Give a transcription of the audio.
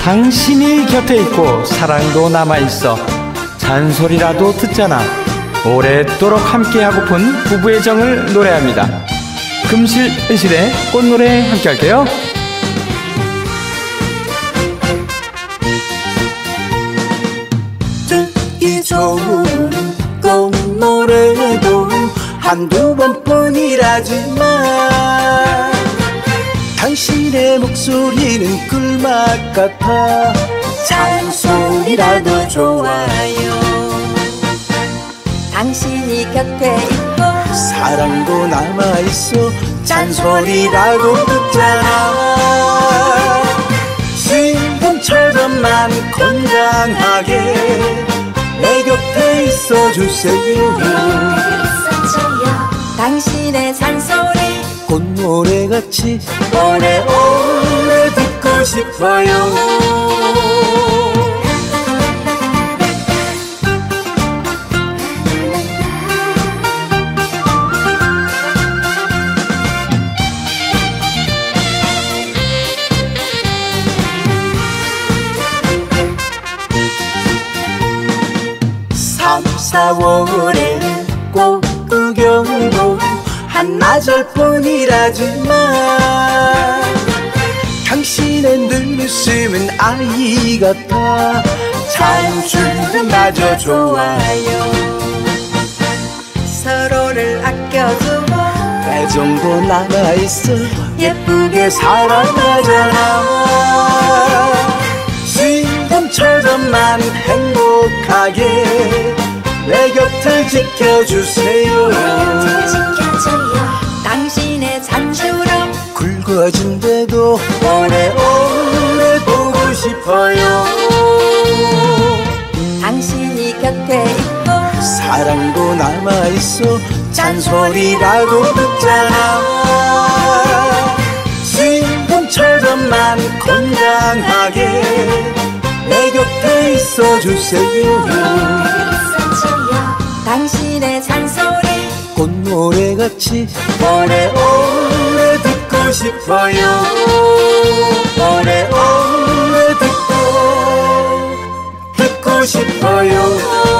당신이 곁에 있고 사랑도 남아있어 잔소리라도 듣잖아. 오랫도록 함께하고픈 부부의 정을 노래합니다. 금실 은실의 꽃노래 함께 할게요. 듣기 좋은 꽃노래도 한두 번뿐이라지만 당신의 목소리는 꿀맛 같아 잔소리라도 좋아요. 당신이 곁에 있고 사랑도 남아있어 잔소리라도 듣잖아. 지금처럼만 건강하게 내 곁에 있어주세요. 당신의 잔소리 꽃노래같이 오래오래 듣고 싶어요. 삼, 사월에 꽃구경도 한나절뿐이라지만 당신의 눈웃음은 아이 같아 잔줄마저 좋아요. 서로를 아껴주고 애정도 남아있어 예쁘게 살아가잖아. 지금처럼만 행복하게 내 곁을 지켜주세요. 당신의 잔주름 굵어진데도 오래오래 보고 싶어요. 당신이 곁에 있고 사랑도 남아있어 잔소리라도 듣잖아. 지금처럼만 건강하게 내 곁에 있어주세요. 당신의 잔소리 꽃노래같이 오래오래 듣고 싶어요. 오래오래 듣고 싶어요.